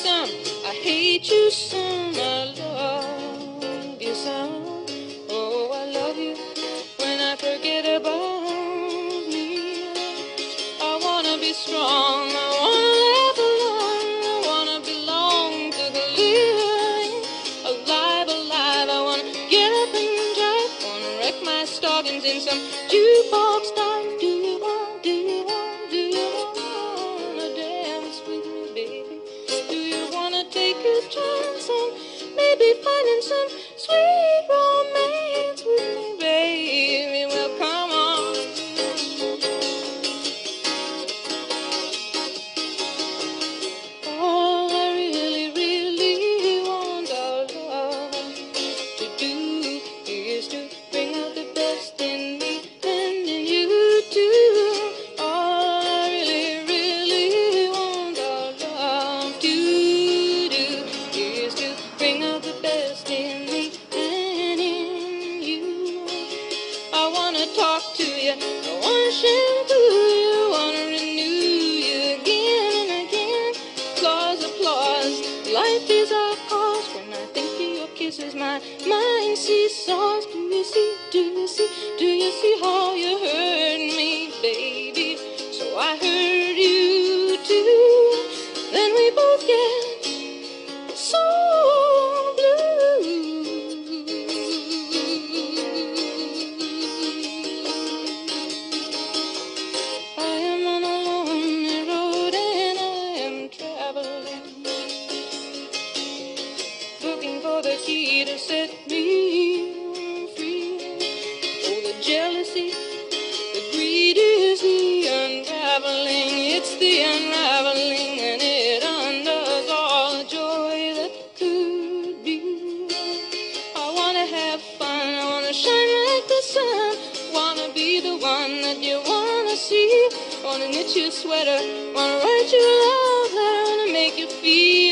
some, I hate you some, I love you some. Oh, I love you when I forget about me. I wanna be strong, I wanna live alone, I wanna belong to the living. Alive, alive, I wanna get up and drive, wanna wreck my stockings in some jukebox dive. Do you want to dance with me, baby? Do you wanna take a chance and maybe finding some sweet romance with me, baby? Well, come on. All I really, really want our love to do is to bring out the best in me and in you too. All I really, really want our love to do is to bring out the best in me and in you. I wanna talk to you, I wanna shampoo you, wanna renew you again and again. Applause, applause, life is our cause. When I think of your kisses, my mind seesaws. Do you see, do you see, do you see how you hurt me, baby? So I hurt you too. Then we both get so blue. I am on a lonely road and I am traveling, looking for the key to set me free. Oh, the jealousy, the greed is the unraveling. It's the unraveling, and it undoes all the joy that could be. I wanna have fun, I wanna shine like the sun, wanna be the one that you wanna see. Wanna knit you a sweater, wanna write you a love letter, wanna make you feel